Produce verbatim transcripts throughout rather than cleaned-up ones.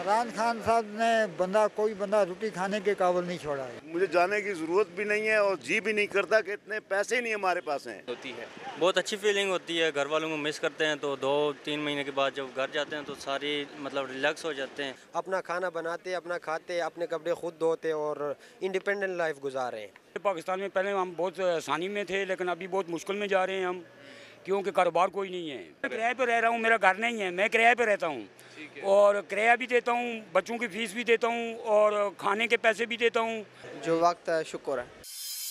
इमरान खान साहब ने बंदा कोई बंदा रोटी खाने के काबिल नहीं छोड़ा है। मुझे जाने की ज़रूरत भी नहीं है और जी भी नहीं करता कि इतने पैसे ही नहीं हमारे पास हैं। होती है बहुत अच्छी फीलिंग होती है, घर वालों को मिस करते हैं तो दो तीन महीने के बाद जब घर जाते हैं तो सारी मतलब रिलैक्स हो जाते हैं। अपना खाना बनाते, अपना खाते, अपने कपड़े खुद धोते और इंडिपेंडेंट लाइफ गुजार रहे हैं। पाकिस्तान में पहले हम बहुत आसानी में थे लेकिन अभी बहुत मुश्किल में जा रहे हैं हम, क्योंकि कारोबार कोई नहीं है। मैं किराए पे रह रहा हूँ, मेरा घर नहीं है, मैं किराए पे रहता हूँ और किराया भी देता हूँ, बच्चों की फीस भी देता हूँ और खाने के पैसे भी देता हूँ। जो वक्त है शुक्र है।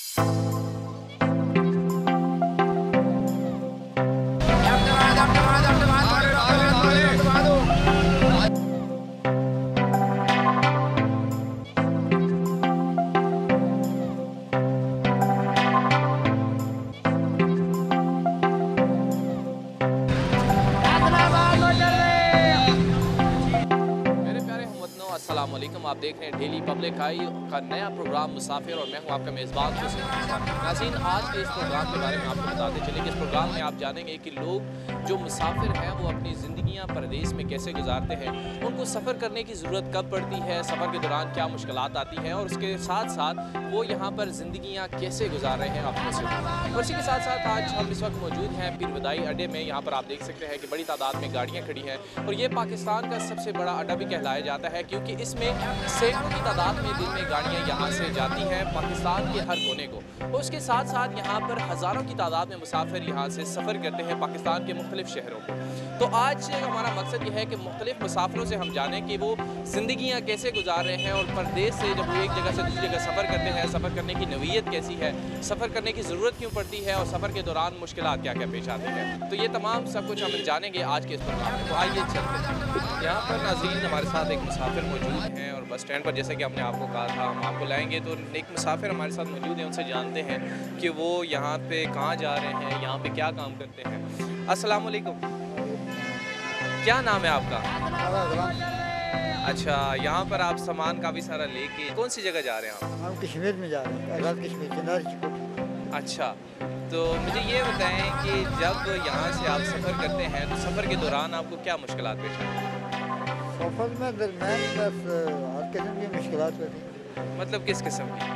अस्सलामुअलैकुम, आप देख रहे हैं डेली पब्लिक आई का नया प्रोग्राम मुसाफिर और मैं हूं आपका मेज़बान हुसैन। नाज़रीन, आज के इस प्रोग्राम के बारे में आपको बताते चले कि इस प्रोग्राम में आप जानेंगे कि लोग जो मुसाफिर हैं वो अपनी ज़िंदगियां परदेश में कैसे गुजारते हैं, उनको सफ़र करने की ज़रूरत कब पड़ती है, सफ़र के दौरान क्या मुश्किलात आती हैं और उसके साथ साथ वो यहाँ पर ज़िंदगियाँ कैसे गुजार रहे हैं अपने से। और इसी के साथ साथ आज हम इस वक्त मौजूद हैं पीर बदाई अड्डे में। यहाँ पर आप देख सकते हैं कि बड़ी तादाद में गाड़ियाँ खड़ी हैं और ये पाकिस्तान का सबसे बड़ा अड्डा भी कहलाया जाता है, क्योंकि इसमें सैकड़ों की तादाद में दिन में गाड़ियाँ यहाँ से जाती हैं पाकिस्तान के हर कोने को। और उसके साथ साथ यहाँ पर हज़ारों की तादाद में मुसाफिर यहाँ से सफ़र करते हैं पाकिस्तान के मुख्तलिफ शहरों को। तो आज हमारा मकसद ये है कि मुख्तलिफ मुसाफिरों से हम जानें कि वो ज़िंदगियाँ कैसे गुजार रहे हैं और परदेश से जब वो एक जगह से दूसरी जगह सफ़र करते हैं, सफ़र करने की नवीयत कैसी है, सफ़र करने की ज़रूरत क्यों पड़ती है और सफ़र के दौरान मुश्किलात क्या क्या पेश आती है। तो ये तमाम सब कुछ हम जानेंगे आज के इस प्रोग्राम में। तो आइए चलते हैं। यहाँ पर नाज़रीन हमारे साथ एक मुसाफिर मौजूद हैं और बस स्टैंड पर जैसे कि हमने आपको कहा था हम आपको लाएंगे, तो एक मुसाफिर हमारे साथ मौजूद है, उनसे जानते हैं कि वो यहाँ पे कहाँ जा रहे हैं, यहाँ पे क्या काम करते हैं। अस्सलाम वालेकुम, क्या नाम है आपका? अच्छा, यहाँ पर आप सामान काफ़ी सारा लेके कौन सी जगह जा रहे हैं आप? हम कश्मीर में जा रहे हैं, आज़ाद कश्मीर। अच्छा, तो मुझे ये बताएं कि जब यहाँ से आप सफ़र करते हैं तो सफ़र के दौरान आपको क्या मुश्किलात पेश आती हैं? सफ़र में दरमियान बस हर किस्म की मुश्किलात होती हैं। मतलब किस किस्म की?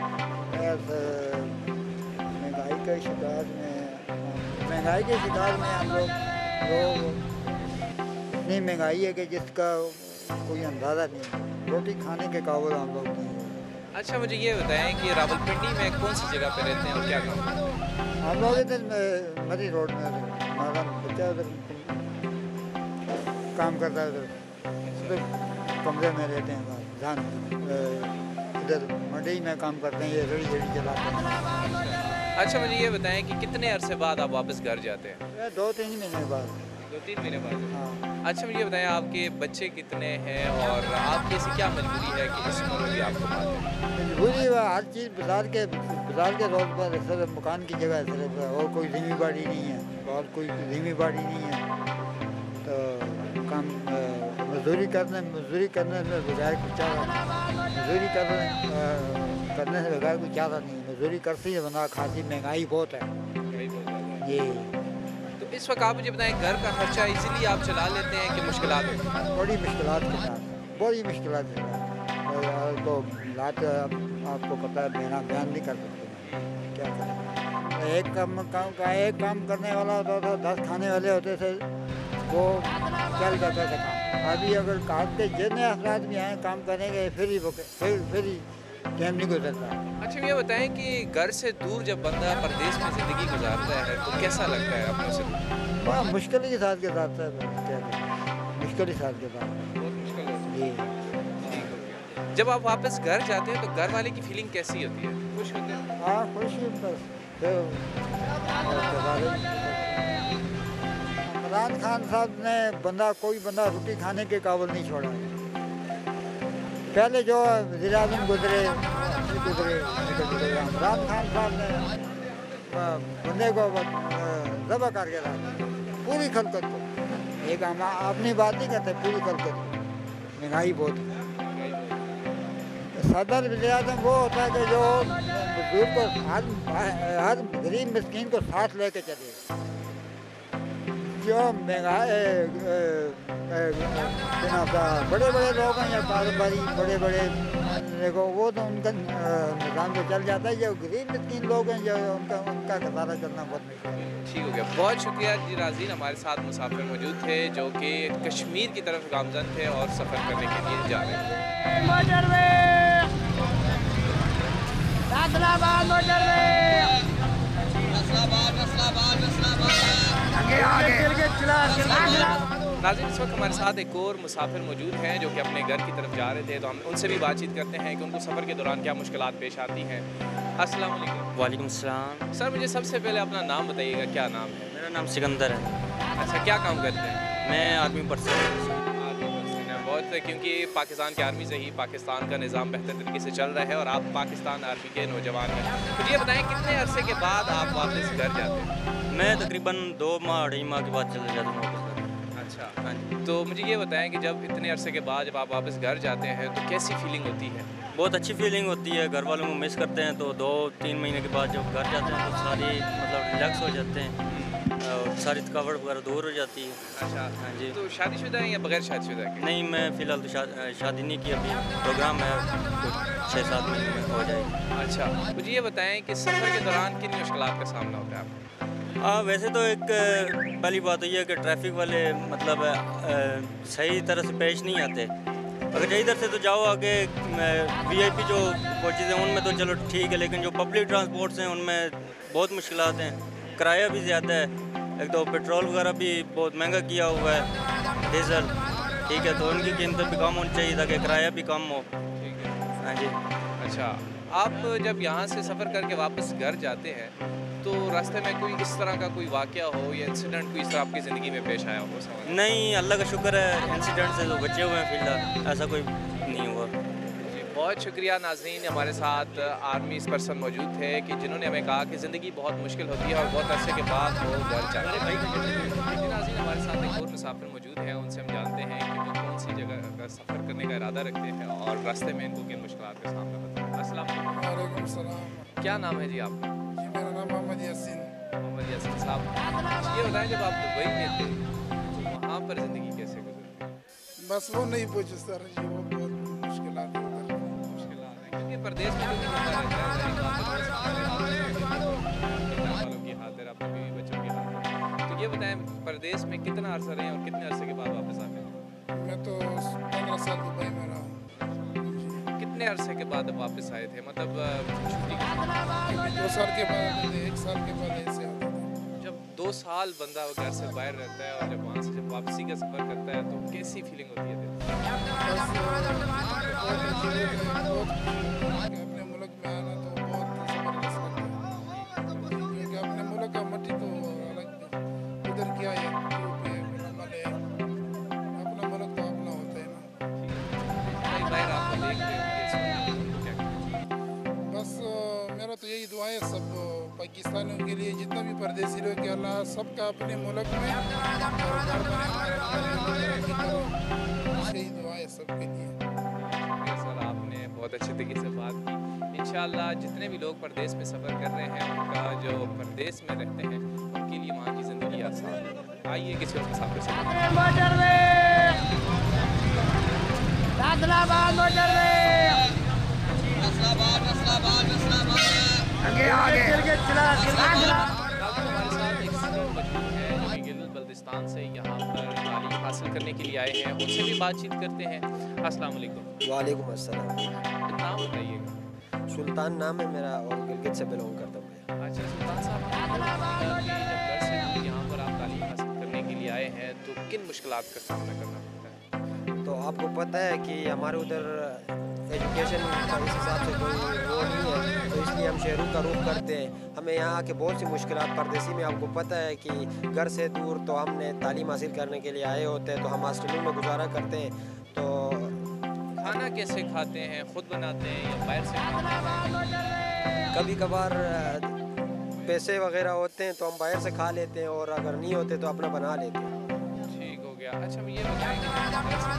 महंगाई के शिकार में महंगाई के शिकार में हम लोग लोग इतनी महंगाई है कि जिसका कोई अंदाज़ा नहीं, रोटी खाने के काबिल हम लोग नहीं हैं। अच्छा, मुझे ये बताएं कि रावलपिंडी में कौन सी जगह पे रहते हैं और क्या काम करते हैं? हम लोग इधर मरी रोड में हमारा बच्चा उधर काम करता है, उधर कमरे में रहते हैं, धान इधर मंडी में काम करते हैं, ये रेड़ी रेड़ी चलाते हैं। अच्छा, मुझे ये बताएं कि कितने अरसे बाद आप वापस घर जाते हैं? दो तीन महीने बाद। दो तीन महीने बाद? हाँ। अच्छा, मुझे बताएं आपके बच्चे कितने हैं और आपकी ऐसी क्या मजबूरी है कि इस उम्र में भी आपको बात है? मजबूरी हर चीज़ बाजार के बाजार के रोज पर सिर्फ मकान की जगह सिर्फ और कोई ज़मीन बाड़ी नहीं है और कोई ज़मीन बाड़ी नहीं है, तो काम मजदूरी करने मजदूरी करने से बगैर कुछ चारा मजदूरी करने करने से बगैर कुछ चारा नहीं। मजदूरी करती है बना खाती, महंगाई बहुत है ये। तो इस वक्त आप मुझे बताएं घर का खर्चा इजीली आप चला लेते हैं कि मुश्किलात होती हैं? बड़ी मुश्किलात के साथ, बड़ी मुश्किलात के साथ तो लात आपको पता है, बयाना बयान नहीं कर सकते क्या करें। एक काम काम का एक काम करने वाला होता था, दस खाने वाले होते थे, वो चल जाता था काम। अभी अगर काम के जितने अफराद भी हैं काम करेंगे फिर ही फिर फिर ही टाइम नहीं गुजरता। अच्छा, ये बताएं कि घर से दूर जब बंदा परदेश में ज़िंदगी गुजारता है तो कैसा लगता है अपने से? बड़ा मुश्किल के साथ के साथ क्या मुश्किल के साथ के साथ बहुत मुश्किल है जी। जब आप वापस घर जाते हैं तो घर वाले की फीलिंग कैसी होती है? खुश होते हैं? हाँ, खुश बस। इमरान खान साहब ने बंदा कोई बंदा रोटी खाने के काबिल नहीं छोड़ा है। पहले जो वज़ीर आज़म गुजरे गुजरे गुजरे इमरान खान साहब ने बंदे को ज़बह करके रखा पूरी खलकत को। एक हम अपनी बात नहीं करते, पूरी खलकत को। महंगाई बहुत है। सदर वज़ीर आज़म वो होता है कि जो मजदूर को हर हर गरीब मिस्कीन को साथ लेके चले। जो महंगाई बड़े बड़े लोग हैं या कारोबारी बड़े बड़े देखो वो तो उनका निज़ाम से चल जाता है। जो गरीब मिस्कीन लोग हैं जो उनका उनका गुजारा करना बहुत मुश्किल है। ठीक हो गया, बहुत शुक्रिया जी। नाज़रीन, हमारे साथ मुसाफिर मौजूद थे जो कि कश्मीर की तरफ गामजन थे और सफ़र करने के लिए जा रहे थे। नाज़रीन, इस वक्त हमारे साथ एक और मुसाफिर मौजूद हैं जो कि अपने घर की तरफ जा रहे थे, तो हम उनसे भी बातचीत करते हैं कि उनको सफ़र के दौरान क्या मुश्किलात पेश आती हैं। अस्सलाम वालेकुम। वालेकुम सलाम। सर, मुझे सबसे पहले अपना नाम बताइएगा, क्या नाम है? मेरा नाम सिकंदर है। अच्छा, क्या काम करते हैं? मैं आर्मी पर्सन हूँ। आर्मी पर्सन है, बहुत, क्योंकि पाकिस्तान की आर्मी से ही पाकिस्तान का निज़ाम बेहतर तरीके से चल रहा है और आप पाकिस्तान आर्मी के नौजवान हैं। तो ये बताएं, कितने अरसे के बाद आप वापस घर जाते हैं? मैं तकरीबन दो माह अढ़ाई माह के बाद चले जाता हूँ वापस घर। अच्छा, हाँ जी। तो मुझे ये बताएं कि जब इतने अरसे के बाद जब आप वापस घर जाते हैं तो कैसी फीलिंग होती है? बहुत अच्छी फीलिंग होती है। घर वालों को मिस करते हैं तो दो तीन महीने के बाद जब घर जाते हैं तो सारी मतलब रिलैक्स हो जाते हैं और सारी थकावट वगैरह दूर हो जाती है। अच्छा, हाँ जी। तो शादीशुदा हैं या बगैर शादीशुदा के? नहीं, मैं फ़िलहाल तो शा, शादी नहीं की, अभी प्रोग्राम है कुछ छः सात महीने में हो जाएगी। अच्छा, मुझे ये बताएं कि सफ़र के दौरान किन मुश्किलात का सामना होता है आपको? हाँ, वैसे तो एक पहली बात तो ये है कि ट्रैफिक वाले मतलब आ, सही तरह से पेश नहीं आते। अगर इधर से तो जाओ आगे वीआईपी जो कोचेज़ हैं उनमें तो चलो ठीक है, लेकिन जो पब्लिक ट्रांसपोर्ट्स हैं उनमें बहुत मुश्किलात हैं। किराया भी ज़्यादा है, एक तो पेट्रोल वगैरह भी बहुत महंगा किया हुआ है, डीजल, ठीक है, तो उनकी कीमतें भी कम होनी चाहिए ताकि किराया भी कम हो। ठीक है। हाँ जी। अच्छा, आप जब यहाँ से सफ़र करके वापस घर जाते हैं तो रास्ते में कोई इस तरह का कोई वाक़या हो या इंसिडेंट कोई इस तरह आपकी ज़िंदगी में पेश आया हो? समझ नहीं, अल्लाह का शुक्र है, इंसिडेंट से तो बचे हुए हैं फ़िलहाल, ऐसा कोई नहीं हुआ। जी, बहुत शुक्रिया। नाज़रीन, हमारे साथ आर्मी पर्सन मौजूद थे कि जिन्होंने हमें कहा कि ज़िंदगी बहुत मुश्किल होती है और बहुत अरसे के बाद वो घर जाते हैं। जी नाज़रीन, हमारे साथ एक और मुसाफिर मौजूद हैं, उनसे हम जानते हैं कि वो कौन सी जगह का सफ़र करने का इरादा रखते हैं और रास्ते में इनको किन मुश्किलात का सामना होता है। अस्सलाम वालेकुम। सलाम। क्या नाम है जी आपका? जी, मेरा नाम मोहम्मद यासीन। मोहम्मद यासीन साहब, ये बताएं, जब आप दुबई में थे तो वहाँ पर ज़िंदगी कैसे गुजरी? बस वो नहीं पूछे सर जी, वो बहुत मुश्किलात है उधर। मुश्किलात है क्योंकि परदेश में जो भी बंदा रहता है जाहिर बात है वालों की खातिर, अपने बीवी बच्चों की खातिर। तो ये बताएं, परदेश में कितना अर्सा रहे और कितने अरसे के बाद वापस आ गए? मैं तो पंद्रह साल दुबई में रहा हूँ। कितने अरसे के बाद वापस आए थे, मतलब छुट्टी के? दो साल के बाद आते थे, एक साल के बाद ऐसे आते थे। जब दो साल बंदा घर से बाहर रहता है और जब वहाँ से जब वापसी का सफ़र करता है तो कैसी फीलिंग होती है? बस बहुत अच्छी है, बहुत अपने मुल्क में आना तो बहुत ज़बरदस्त लगता है, क्योंकि अपने मुल्क का मट्टी तो अलग, उधर क्या है, धूप है, नमल है, अपना मुल्क तो अपना होता है ना। कई बार आपको देख रहे होंगे, क्या कहते? बस मेरा तो यही दुआ है सब पाकिस्तानियों के लिए, जितना भी परदेसी लोग के, अल्लाह सबका अपने मुल्क में और घर बने हमारे यही दुआ है सबके लिए। शुक्रिया सर, आपने बहुत अच्छे तरीके से बात की। इंशाअल्लाह जितने भी लोग परदेश में सफ़र कर रहे हैं, उनका जो परदेश में रहते हैं उनके लिए वहाँ की ज़िंदगी आसान है। आइए किसी और मुसाफिर से हमारे साथ एक स्टूडेंट मौजूद है जो कि गिलगित बल्तिस्तान से यहाँ पर तालीम हासिल करने के लिए आए हैं, उनसे भी बातचीत करते हैं। अस्सलाम वालेकुम। वालेकुम अस्सलाम। नाम बताइएगा। सुल्तान नाम है मेरा और गिलगित से बिलोंग करता हूँ मैं। अच्छा सुल्तान साहब, मुझे बताइएगा कि जब घर से दूर यहाँ पर आप तालीम हासिल करने के लिए आए हैं तो किन मुश्किलात का सामना करना पड़ता है? तो आपको पता है कि हमारे उधर एजुकेशन का इस हिसाब से कोई वो नहीं है, तो इसलिए हम शहरों का रुख करते हैं। हमें यहाँ आके बहुत सी मुश्किलात परदेसी में, आपको पता है कि घर से दूर तो हमने तालीम हासिल करने के लिए आए होते हैं, तो हम हॉस्टलों में गुजारा करते हैं। तो खाना कैसे खाते हैं, खुद बनाते हैं या बाहर से खाते हैं? कभी कभार पैसे वगैरह होते हैं तो हम बाहर से खा लेते हैं, और अगर नहीं होते तो अपना बना लेते हैं। ठीक हो गया। अच्छा, मुझे ये बताएंगे, घर से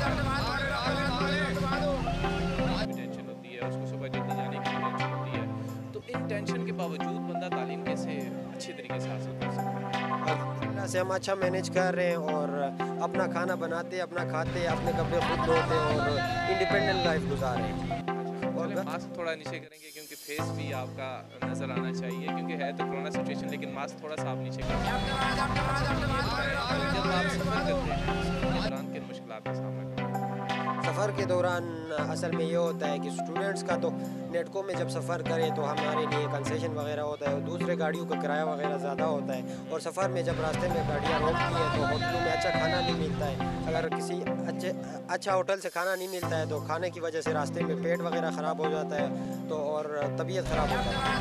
बाहर टेंशन होती है, उसको सुबह जल्दी जाने की टेंशन होती है, तो इन टेंशन के बावजूद बंदा तालीम कैसे अच्छे तरीके से हासिल कर सकता है? अल्लाह से हम अच्छा मैनेज कर रहे हैं और अपना खाना बनाते, अपना खाते, अपने कपड़े खुद धोते और इंडिपेंडेंट लाइफ गुजार रहे हैं। और मास्क थोड़ा नीचे करेंगे क्योंकि फेस भी आपका नज़र आना चाहिए, क्योंकि है तो कोरोना सिचुएशन, लेकिन मास्क थोड़ा सा आप नीचे करेंगे। अच्छा, ये बताएं, जब आप सफ़र करते हैं उसके दौरान किन मुश्किलात का सामना करते हैं? सफ़र के दौरान असल में ये होता है कि स्टूडेंट्स का तो नेटको में जब सफ़र करें तो हमारे लिए कंसेशन वगैरह होता है और दूसरे गाड़ियों का किराया वगैरह ज़्यादा होता है। और सफ़र में जब रास्ते में गाड़ियाँ रोकती हैं तो होटलों में अच्छा खाना नहीं मिलता है। अगर किसी अच्छे अच्छा होटल से खाना नहीं मिलता है तो खाने की वजह से रास्ते में पेट वगैरह ख़राब हो जाता है तो और तबीयत ख़राब हो जाती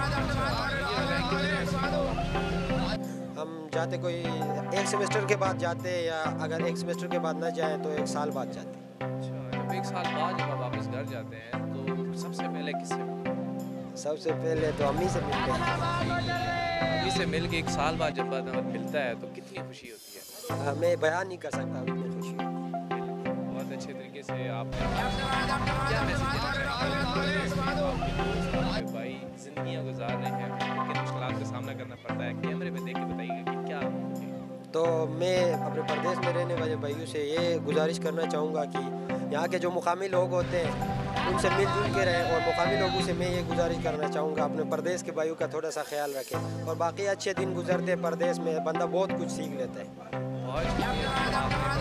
है। हम जाते कोई एक सेमेस्टर के बाद जाते, या अगर एक सेमेस्टर के बाद ना जाए तो एक साल बाद जाते। अच्छा, जब एक साल बाद जब आप वापस घर जाते हैं तो सबसे पहले किससे मिलते हैं? सबसे पहले तो अम्मी से मिलते हैं। अम्मी से मिल के एक साल बाद जब बाद मिलता है तो कितनी खुशी होती है? मैं बयान नहीं कर सकता उतनी खुशी। बहुत अच्छे तरीके से आपने क्या मैसेज देना चाहेंगे आपके दोस्त, आपके भाई जिंदगियाँ गुजार रहे हैं, किन मुश्किलात का सामना करना पड़ता है? कैमरे में देख के बताइएगा कि क्या। तो मैं अपने प्रदेश में रहने वाले भाइयों से ये गुजारिश करना चाहूँगा कि यहाँ के जो मुकामी लोग होते हैं उनसे मिलजुल के रहें, और मुकामी लोगों से मैं ये गुजारिश करना चाहूँगा अपने प्रदेश के भाइयों का थोड़ा सा ख्याल रखें। और बाकी अच्छे दिन गुजरते हैं प्रदेश में, बंदा बहुत कुछ सीख लेता है। बहुत शुक्रिया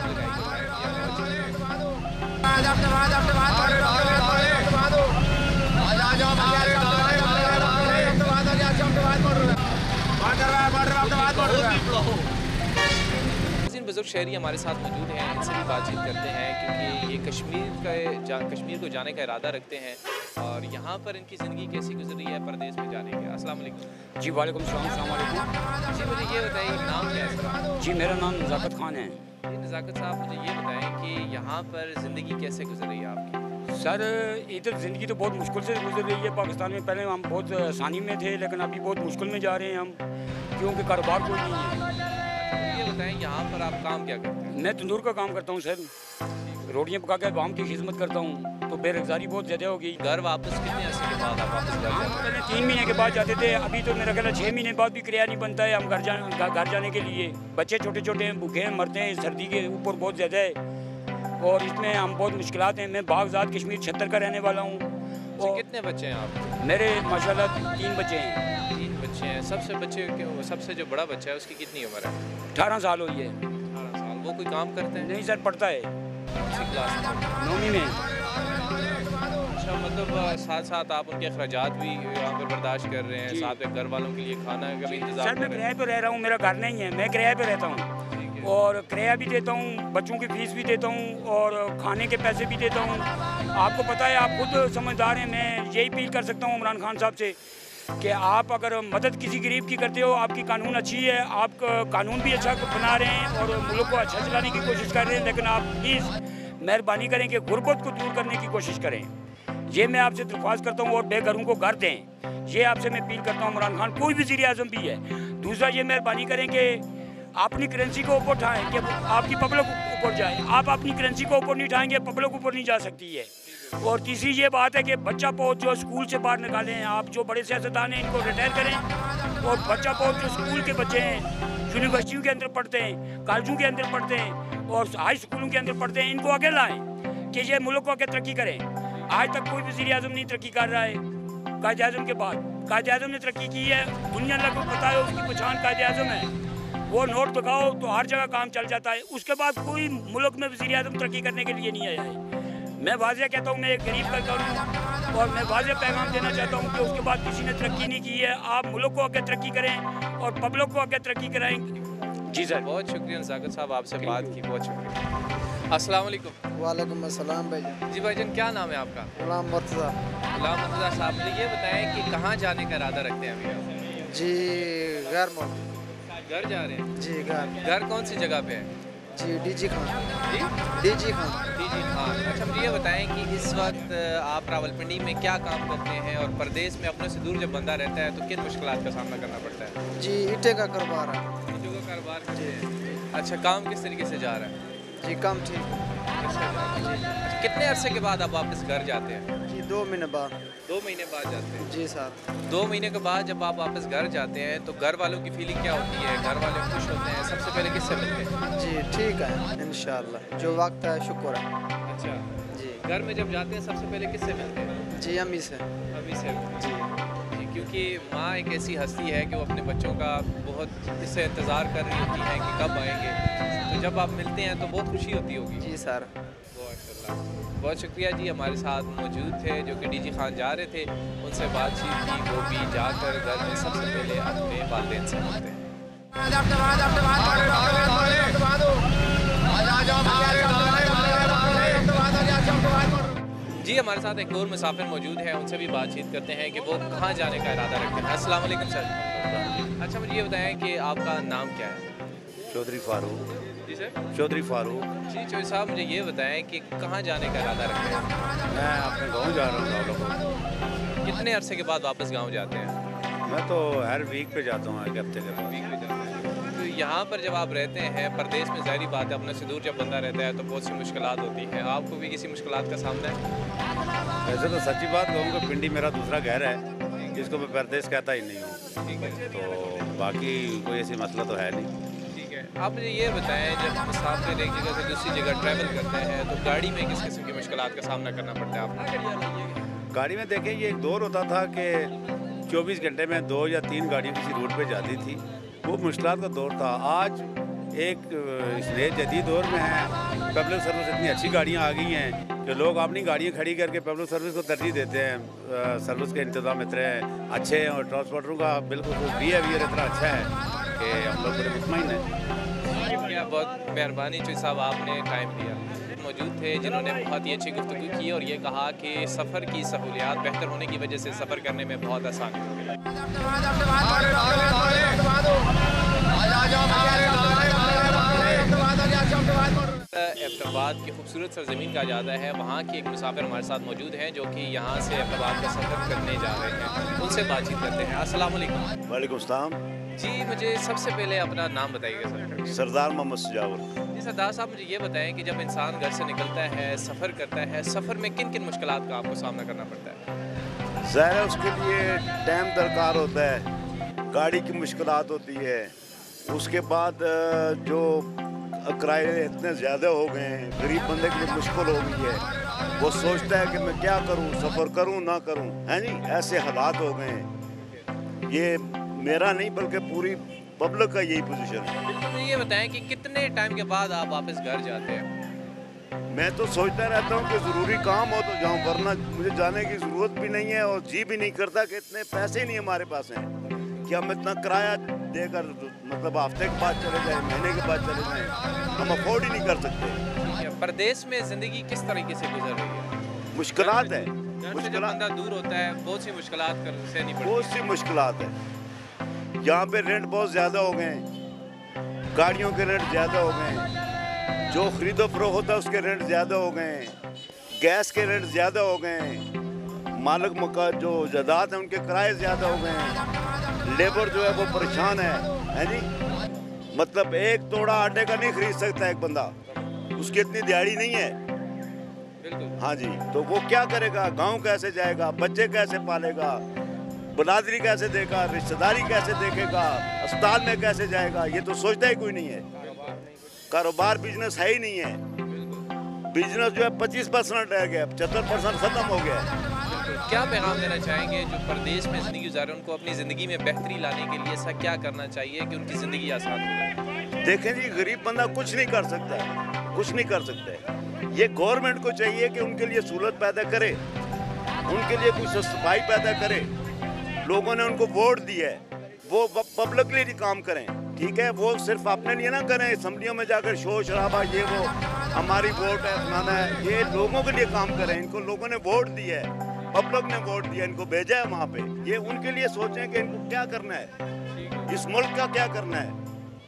बुजुर्ग शहरी हमारे साथ मौजूद हैं, इनसे भी बातचीत करते हैं क्योंकि ये कश्मीर का जा, कश्मीर को जाने का इरादा रखते हैं और यहाँ पर इनकी ज़िंदगी कैसी गुजर रही है प्रदेश में जाने के। अस्सलाम वालेकुम। जी वालेकुम सलाम। अस्सलाम वालेकुम। जी मुझे ये बताइए नाम क्या है सर? जी मेरा नाम नज़ाकत खान है। जी नज़ाकत साहब, मुझे ये बताएं कि यहाँ पर ज़िंदगी कैसे गुजर रही है आपकी? सर इधर ज़िंदगी तो बहुत मुश्किल से गुजर रही है। पाकिस्तान में पहले हम बहुत आसानी में थे, लेकिन अभी बहुत मुश्किल में जा रहे हैं हम, क्योंकि कारोबार कोई नहीं है। ये बताएं यहाँ पर आप काम क्या करते हैं? मैं तंदूर का काम करता हूँ सर, रोटियाँ पका के आवाम की खिदमत करता हूँ। तो बेरोजगारी बहुत ज़्यादा हो गई। घर वापस कितने अर्से के बाद आप वापस घर जाते हैं? पहले तीन महीने के बाद जाते थे, अभी तो मेरा ख्याल है छः महीने बाद भी किराया नहीं बनता है हम घर जा घर जाने के लिए। बच्चे छोटे छोटे हैं, भूखे हैं, मरते हैं, सर्दी के ऊपर बहुत ज़्यादा है और इसमें हम बहुत मुश्किलात हैं। मैं बागजात कश्मीर छत्तर का रहने वाला हूँ। और कितने बच्चे हैं आप? मेरे माशाल्लाह तीन बच्चे हैं। तीन बच्चे हैं। सबसे बच्चे क्यों सबसे जो बड़ा बच्चा है उसकी कितनी उम्र है? अठारह साल हुई है। अठारह साल। वो कोई काम करते हैं? नहीं सर, पढ़ता है किसी क्लास में? नौवीं में। अच्छा, मतलब साथ साथ आप उनके अखराजात भी यहाँ पर बर्दाश्त कर रहे हैं, साथ में घर वालों के लिए खाना का भी इंतजाम? सर मैं किराए पर रह रहा हूँ, मेरा घर नहीं है, मैं किराए पर रहता हूँ और किराया भी देता हूँ, बच्चों की फीस भी देता हूँ और खाने के पैसे भी देता हूँ। आपको पता है, आप खुद समझदार हैं, मैं यही अपील कर सकता हूँ इमरान खान साहब से कि आप अगर मदद किसी गरीब की करते हो, आपकी कानून अच्छी है, आप कानून भी अच्छा बना रहे हैं और मुल्क को अच्छा चलाने की कोशिश कर रहे हैं, लेकिन आप प्लीज़ मेहरबानी करें कि गुर्बत को दूर करने की कोशिश करें। ये मैं आपसे दरख्वास्त करता हूँ और बेघरों को घर दें, ये आपसे मैं अपील करता हूँ इमरान खान, कोई भी वज़ीर आज़म भी है। दूसरा, ये मेहरबानी करें कि अपनी करेंसी को ऊपर उठाएँ कि आपकी पब्लिक ऊपर जाए। आप अपनी करेंसी को ऊपर नहीं उठाएंगे, पब्लिक ऊपर नहीं जा सकती है। और तीसरी ये बात है कि बच्चा पहुँच जो स्कूल से बाहर निकालें, आप जो बड़े सियासतदान हैं इनको रिटायर करें और बच्चा पहुँच जो स्कूल के बच्चे हैं, यूनिवर्सिटियों के अंदर पढ़ते हैं, कॉलेजों के अंदर पढ़ते हैं और हाई स्कूलों के अंदर पढ़ते हैं, इनको आगे लाएँ कि ये मुल्क को आगे तरक्की करें। आज तक कोई वज़ीर आज़म नहीं तरक्की कर रहा है कायदे आज़म के बाद। कायदे आज़म ने तरक्की की है, दुनिया लगभग पता है उसकी पहचान कायदे आज़म है। वो नोट दिखाओ तो हर जगह काम चल जाता है, उसके बाद कोई मुल्क में वज़ीर आज़म तरक्की करने के लिए नहीं आया है। मैं वाज़ेह कहता हूँ, मैं एक गरीब का हूँ और मैं वाज़ेह पैगाम देना चाहता हूँ कि उसके बाद किसी ने तरक्की नहीं की है। आप मुल्क को आगे तरक्की करें और पब्लिक को आगे तरक्की कराएंगे। जी सर, बहुत शुक्रिया नज़ाकत साहब, आपसे बात की बहुत शुक्रिया। अस्सलाम वालेकुम। वालेकुम अस्सलाम भाईजान। जी भाईजान, क्या नाम है आपका? गुलाम मुर्तज़ा। गुलाम मुर्तज़ा साहब, मुझे ये बताएं कि कहाँ जाने का इरादा रखते हैं अभी आप? जी घर मुल्क। घर जा रहे हैं? जी घर। घर कौन सी जगह पे है? जी डीजी खान। जी डीजी खान। डीजी खान। अच्छा, मुझे ये बताएं कि इस वक्त आप रावलपिंडी में क्या काम करते हैं और प्रदेश में अपने से दूर जब बंदा रहता है तो किन मुश्किलात का सामना करना पड़ता है? जी ईटे का कारोबार है। ईटों का कारोबार करते हैं। अच्छा, काम किस तरीके से जा रहा है? जी काम ठीक। अच्छा, कितने अरसे के बाद आप वापस घर जाते हैं? जी दो महीने बाद। दो महीने बाद जाते हैं? जी सर। दो महीने के बाद जब आप वापस घर जाते हैं तो घर वालों की फीलिंग क्या होती है? घर वाले खुश होते हैं? सबसे पहले किससे मिलते हैं? जी ठीक है इंशाल्लाह, जो वक्त है शुक्र है। अच्छा जी। घर में जब जाते हैं सबसे पहले किससे मिलते हैं? जी अम्मी से। अभी से? जी जी, क्योंकि माँ एक ऐसी हस्ती है कि वो अपने बच्चों का बहुत इससे इंतज़ार कर रही होती है कि कब आएंगे, तो जब आप मिलते हैं तो बहुत खुशी होती होगी। जी सर। माशाल्लाह, बहुत शुक्रिया जी, हमारे साथ मौजूद थे जो कि डीजी खान जा रहे थे, उनसे बातचीत की, वो भी जाकर घर में सबसे पहले अपने वालिदैन से मिलते हैं। जी हमारे साथ एक और मुसाफिर मौजूद है, उनसे भी बातचीत करते हैं कि वो कहाँ जाने का इरादा रखते हैं। अस्सलाम वालेकुम सर। अच्छा मुझे ये बताएं कि आपका नाम क्या है? चौधरी फारूक। जी सर। चौधरी फारूक। जी चौधरी साहब, मुझे ये बताएं कि कहाँ जाने का इरादा रखते हैं? मैं अपने गांव जा रहा हूँ गाँव। कितने अरसे के बाद वापस गाँव जाते हैं? मैं तो हर वीक पे जाता हूँ, एक हफ्ते के बाद। वीक पे जाते हैं। तो यहाँ पर जब आप रहते हैं परदेश में, ज़ाहिर बात है अपने से दूर जब बंदा रहता है तो बहुत सी मुश्किलात होती हैं, आपको भी किसी मुश्किलात का सामना है? वैसे तो सच्ची बात कहूँगा, पिंडी मेरा दूसरा घर है, जिसको मैं परदेश कहता ही नहीं हूँ। ठीक है। तो बाकी कोई ऐसी मसला तो है नहीं। ठीक है, आप मुझे ये बताएं, जब मुसाफिर एक जगह से दूसरी जगह ट्रैवल करते हैं तो गाड़ी में किस किस्म की मुश्किलात का सामना करना पड़ता है आपको? गाड़ी में देखें, ये एक दौर होता था कि चौबीस घंटे में दो या तीन गाड़ियाँ किसी रूट पे जाती थी, वो मुश्किलात का दौर था। आज एक इस नए जदीद दौर में है, पब्लिक सर्विस इतनी अच्छी गाड़ियाँ आ गई हैं कि लोग अपनी गाड़ियाँ खड़ी करके पब्लिक सर्विस को तरजीह देते हैं। सर्विस के इंतज़ाम इतने अच्छे हैं और ट्रांसपोर्टरों का बिल्कुल बिहेवियर इतना अच्छा है कि हम लोग बड़े मुतमईन हैं। शुक्रिया, बहुत मेहरबानी चौधरी साहब, आपने टाइम दिया। मौजूद थे जिन्होंने बहुत ही अच्छी गुफ्तगू की और ये कहा कि सफ़र की सहूलियात बेहतर होने की वजह से सफ़र करने में बहुत आसानी हो गई। एबटाबाद की खूबसूरत सरजमीन का इजाज़ा है, वहाँ की एक मुसाफिर हमारे साथ मौजूद हैं जो कि यहाँ से एबटाबाद का सफ़र करने जा रहे हैं, उनसे बातचीत करते हैं। अस्सलाम वालेकुम। वालेकुम सलाम जी, मुझे सबसे पहले अपना नाम बताइएगा सर। सरदार मोहम्मद सजावर। जी सरदार साहब, मुझे ये बताएं कि जब इंसान घर से निकलता है, सफ़र करता है, सफ़र में किन किन मुश्किलात का आपको सामना करना पड़ता है? ज़ाहिर है उसके लिए टाइम दरकार होता है, गाड़ी की मुश्किलात होती है, उसके बाद जो किराए इतने ज़्यादा हो गए हैं, गरीब बंदे के लिए मुश्किल हो गई है। वो सोचता है कि मैं क्या करूं, सफ़र करूं ना करूं, है जी, ऐसे हालात हो गए हैं। ये मेरा नहीं बल्कि पूरी पब्लिक का यही पोजीशन है। बिल्कुल, मुझे ये बताएं कि कितने टाइम के बाद आप वापस घर जाते हैं? मैं तो सोचता रहता हूँ कि ज़रूरी काम हो तो जाऊँ, वरना मुझे जाने की ज़रूरत भी नहीं है और जी भी नहीं करता कि इतने पैसे ही नहीं हमारे पास हैं कि हम इतना किराया देकर मतलब हफ्ते के बाद चले जाएं, महीने के बाद चले जाएं, हम अफोर्ड ही नहीं कर सकते। परदेश में ज़िंदगी किस तरीके से गुजर रही है? मुश्किलात है, मुश्किलात बंदा दूर होता है, बहुत सी मुश्किलात कर से नहीं पड़ती। बहुत सी मुश्किलात है। यहाँ पे रेंट बहुत ज़्यादा हो गए हैं, गाड़ियों के रेंट ज़्यादा हो गए हैं, जो खरीदो फरोख्त होता है उसके रेंट ज़्यादा हो गए हैं, गैस के रेंट ज़्यादा हो गए हैं, मालिक मका जो जायदाद है उनके किराए ज़्यादा हो गए हैं, लेबर जो है वो परेशान है, है जी। मतलब एक तोड़ा आटे का नहीं खरीद सकता एक बंदा, उसकी इतनी दिहाड़ी नहीं है। बिल्कुल। हाँ जी, तो वो क्या करेगा, गांव कैसे जाएगा, बच्चे कैसे पालेगा, बरादरी कैसे देगा, रिश्तेदारी कैसे देखेगा, अस्पताल में कैसे जाएगा, ये तो सोचता ही कोई नहीं है। कारोबार बिजनेस है ही नहीं है। बिजनेस जो है पच्चीस परसेंट रह गया, पचहत्तर परसेंट खत्म हो गया। क्या पैगाम देना चाहेंगे जो परदेश में ज़िंदगी गुजारे, उनको अपनी ज़िंदगी में बेहतरी लाने के लिए ऐसा क्या करना चाहिए कि उनकी ज़िंदगी आसान हो जाए? देखें जी, गरीब बंदा कुछ नहीं कर सकता है, कुछ नहीं कर सकता है। ये गवर्नमेंट को चाहिए कि उनके लिए सहूलत पैदा करे, उनके लिए कुछ सफाई पैदा करे। लोगों ने उनको वोट दिया है, वो पब्लिक के लिए काम करें, ठीक है। वो सिर्फ अपने लिए ना करें, असम्बलियों में जाकर शोर शराबा, ये वो हमारी वोट है फलाना है, ये लोगों के लिए काम करें। इनको लोगों ने वोट दिया है, पब्लिक ने वोट दिया, इनको भेजा है वहाँ पे, ये उनके लिए सोचें कि इनको क्या करना है, इस मुल्क का क्या करना है।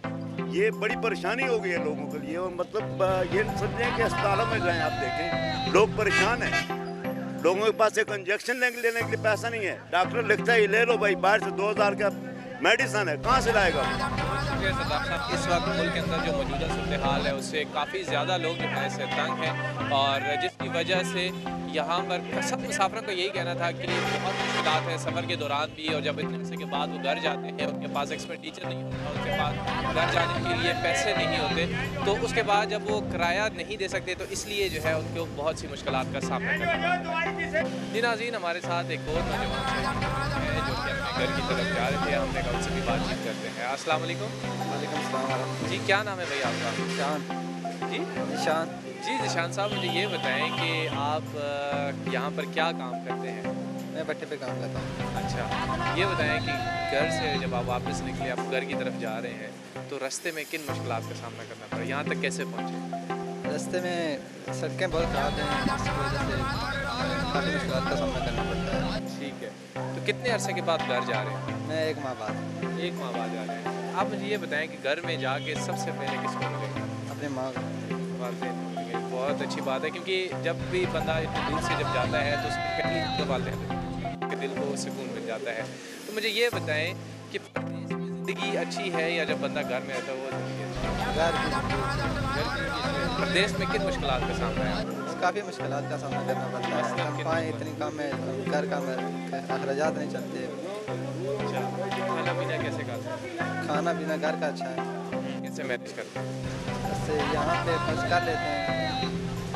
ये बड़ी परेशानी हो गई है लोगों के लिए, और मतलब ये समझें कि अस्पतालों में जाएं, आप देखें लोग परेशान हैं, लोगों के पास एक इंजेक्शन लेने के लिए पैसा नहीं है, डॉक्टर लिखता है ले लो भाई, बाहर से दो हज़ार का मेडिसन है, कहाँ से लाएगा? शुक्रिया सरदार साहब। इस वक्त मुल्क के अंदर जो मौजूदा सूरत हाल है उससे काफ़ी ज़्यादा लोग जो है इससे तंग हैं और जिसकी वजह से यहाँ पर सब मुसाफिरों को यही कहना था कि बहुत मुश्किलात हैं सफ़र के दौरान भी, और जब इतने अरसे के बाद वो घर जाते हैं उनके पास एक्सपेंडिचर नहीं होता, उनके पास घर जाने के लिए पैसे नहीं होते, तो उसके बाद जब वो किराया नहीं दे सकते तो इसलिए जो है उनको बहुत सी मुश्किलात का सामना करना पड़ता है। जी नाज़रीन, हमारे साथ एक और नौजवान है जो कि अपने घर की तरफ जा रहे थे, हमने कहा उनसे भी बातचीत करते हैं। अस्सलाम वालेकुम। वालेकुम सलाम। जी क्या नाम है भाई आपका? निशान। जी निशान। जी निशान साहब, मुझे ये बताएं कि आप अ, यहाँ पर क्या काम करते हैं? मैं भट्टे पे काम करता हूँ। अच्छा, ये बताएं कि घर से जब आप वापस निकले, आप घर की तरफ जा रहे हैं, तो रास्ते में किन मुश्किलात का सामना करना पड़ा? यहाँ तक कैसे पहुँचे? रास्ते में सड़कें बहुत ख़राब हैं, जिसकी वजह से काफ़ी मुश्किलात का सामना करना पड़ता है। ठीक है, तो कितने अरसे के बाद घर जा रहे हैं? मैं एक माह बाद। एक माह बाद जा रहे हैं। आप मुझे ये बताएं कि घर में जाके सबसे पहले किसको मिलेंगे? अपने माँ को। वालिदैन को मिलेंगे। बहुत अच्छी बात है, क्योंकि जब भी बंदा इतनी दूर से जब जाता है तो उसकी पहली तो वालिदैन के दिल को सुकून मिल जाता है। तो मुझे ये बताएं कि परदेश में ज़िंदगी अच्छी है या जब बंदा घर में रहता है वो ज़िंदगी अच्छी है? घर की ज़िंदगी। घर की ज़िंदगी है। परदेश में किन मुश्किलात का सामना है? काफ़ी मुश्किलात का सामना करना पड़ता है। तनख्वाहें इतनी कम है, घर का अखराजात नहीं चलते। अच्छा, खाना पीना कैसे खाते हैं? खाना पीना घर का अच्छा है। कैसे मैनेज करते हैं? इससे यहाँ पे खर्च कर लेते हैं।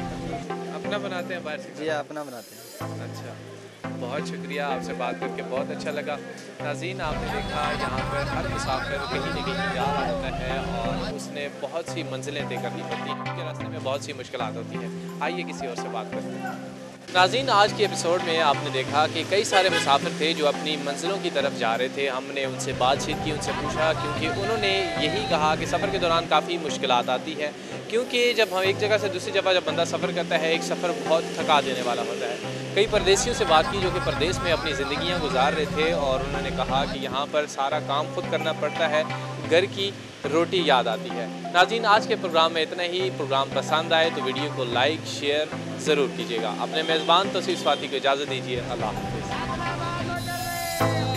अपना बनाते हैं बाहर से? जी अपना बनाते हैं। अच्छा, बहुत शुक्रिया, आपसे बात करके बहुत अच्छा लगा। नाज़रीन, आपने देखा यहाँ पर हर मुसाफिर कहीं न कहीं जा रहा होता है और उसने बहुत सी मंजिलें तय करनी पड़ती हैं, उनके रास्ते में बहुत सी मुश्किलात होती हैं। आइए किसी और से बात करते हैं। नाज़रीन, आज के एपिसोड में आपने देखा कि कई सारे मुसाफिर थे जो अपनी मंजिलों की तरफ जा रहे थे। हमने उनसे बातचीत की, उनसे पूछा, क्योंकि उन्होंने यही कहा कि सफ़र के दौरान काफ़ी मुश्किलात आती हैं, क्योंकि जब हम एक जगह से दूसरी जगह जब बंदा सफ़र करता है, एक सफ़र बहुत थका देने वाला होता है। कई परदेशियों से बात की जो कि परदेश में अपनी ज़िंदगियाँ गुजार रहे थे और उन्होंने कहा कि यहाँ पर सारा काम खुद करना पड़ता है, घर की रोटी याद आती है। नाज़रीन, आज के प्रोग्राम में इतना ही। प्रोग्राम पसंद आए तो वीडियो को लाइक शेयर ज़रूर कीजिएगा। अपने मेज़बान तौसीफ़ स्वाति को इजाज़त दीजिए। अल्लाह हाफ़िज़।